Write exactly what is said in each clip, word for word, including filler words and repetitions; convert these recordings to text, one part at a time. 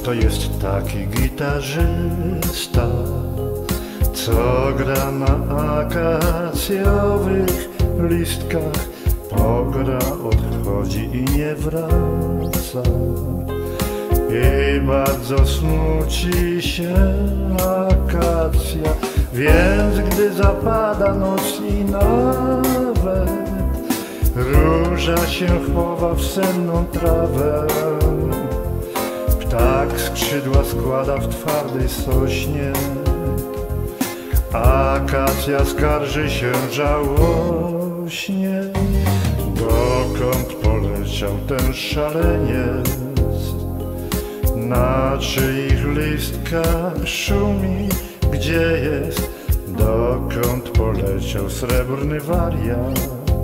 To jest taki gitarzysta, co gra na akacjowych listkach. Pogra, odchodzi i nie wraca. I bardzo smuci się akacja, więc gdy zapada noc i nawet róża się chowa w senną trawę, ptak skrzydła składa w twardej sośnie. Akacja skarży się żałośnie. Dokąd poleciał ten szaleniec? Na czyich listkach szumi? Gdzie jest? Dokąd poleciał srebrny wariat?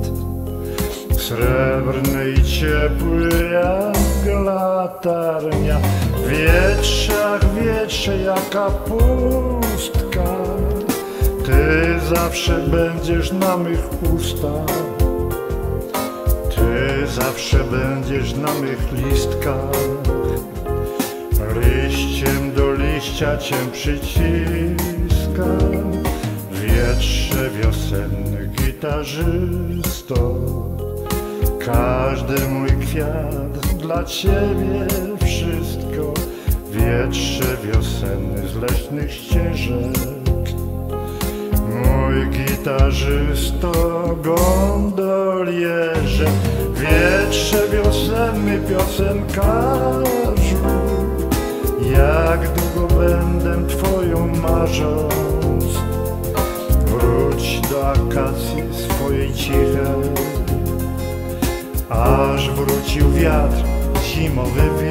Srebrny i ciepły jak latarnia, w wietrzach wietrze jaka pustka. Ty zawsze będziesz na mych ustach, ty zawsze będziesz na mych listkach. Liściem do liścia cię przyciskam, wietrze wiosenny gitarzysto. Każdy mój kwiat dla ciebie wszystko, wietrze wiosenny z leśnych ścieżek. Mój gitarzysto, gondolierze, wietrze wiosenny piosenkarzu. Jak długo będę twoją marząc, wróć do akacji swojej cichej. Aż wrócił wiatr, zimowy wiatr.